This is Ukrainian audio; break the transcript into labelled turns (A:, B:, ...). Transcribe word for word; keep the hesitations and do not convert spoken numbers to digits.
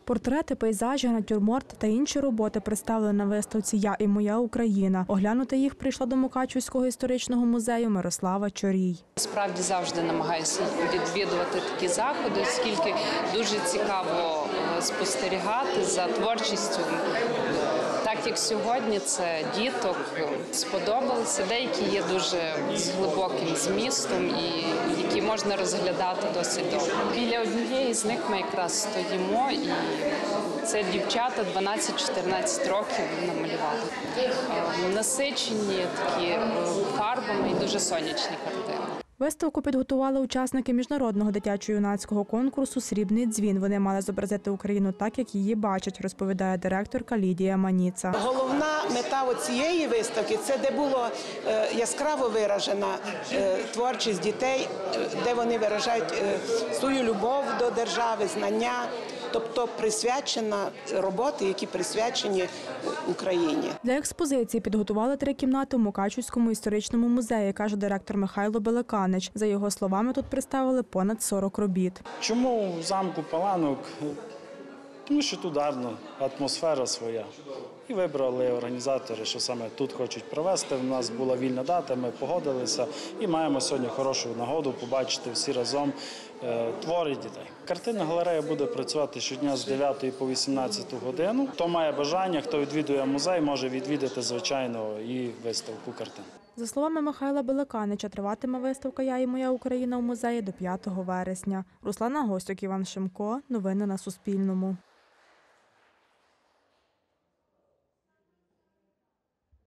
A: Портрети, пейзажі, натюрморти та інші роботи представили на виставці «Я і моя Україна». Оглянути їх прийшла до Мукачівського історичного музею Мирослава Чорій.
B: Справді завжди намагаюся відвідувати такі заходи, оскільки дуже цікаво спостерігати за творчістю. Так як сьогодні це діток сподобалося, деякі є дуже з глибоким змістом і які можна розглядати досить довго. Біля однієї з них ми якраз стоїмо, і це дівчата дванадцять-чотирнадцять років намалювали. Насичені такі фарбами і дуже сонячні картини.
A: Виставку підготували учасники міжнародного дитячо-юнацького конкурсу «Срібний дзвін». Вони мали зобразити Україну так, як її бачать, розповідає директорка Лідія Маніца.
C: Головна мета цієї виставки – це де була яскраво виражена творчість дітей, де вони виражають свою любов до держави, знання. Тобто присвячена роботи, які присвячені Україні.
A: Для експозиції підготували три кімнати у Мукачівському історичному музеї, каже директор Михайло Белеканич. За його словами, тут представили понад сорок робіт.
D: Чому в замку Паланок? Тому що тут гарна атмосфера своя. І вибрали організатори, що саме тут хочуть провести. У нас була вільна дата, ми погодилися і маємо сьогодні хорошу нагоду побачити всі разом твори дітей. Картинна галерея буде працювати щодня з дев'ятої по вісімнадцяту годину. Хто має бажання, хто відвідує музей, може відвідати, звичайно, і виставку картин.
A: За словами Михайла Белеканича, триватиме виставка «Я і моя Україна» у музеї до п'ятого вересня. Руслана Гостюк, Іван Шимко. Новини на Суспільному.